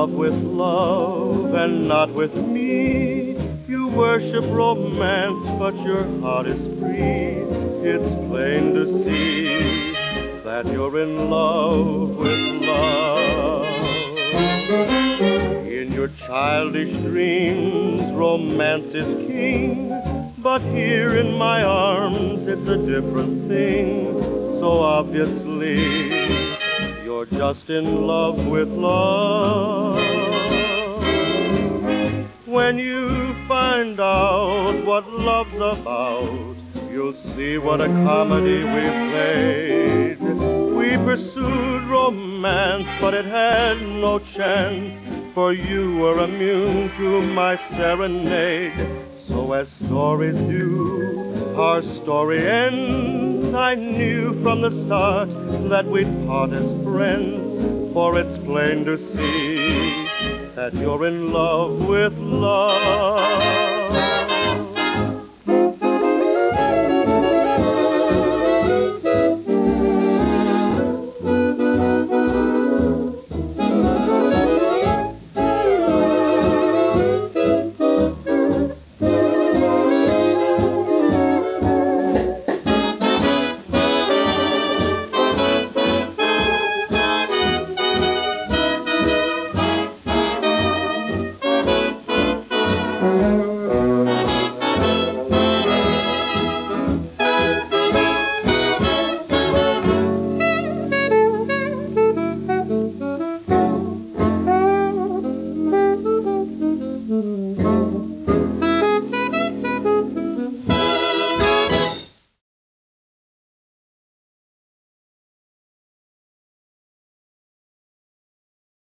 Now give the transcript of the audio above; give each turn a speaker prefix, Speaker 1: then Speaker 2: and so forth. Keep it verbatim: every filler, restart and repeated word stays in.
Speaker 1: love with love and not with me. You worship romance, but your heart is free. It's plain to see that you're in love with love. In your childish dreams, romance is king, but here in my arms, it's a different thing. So obviously, you're just in love with love. When you find out what love's about, you'll see what a comedy we played. We pursued romance, but it had no chance, for you were immune to my serenade. So as stories do, our story ends. I knew from the start that we'd part as friends, for it's plain to see that you're in love with love.